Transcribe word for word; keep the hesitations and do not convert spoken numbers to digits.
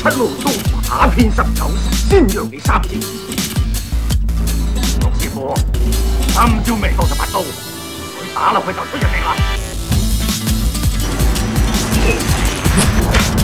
七路刀打遍十九，先讓你三招。陸師傅，三招未到十八刀，佢打落去就出人命啦。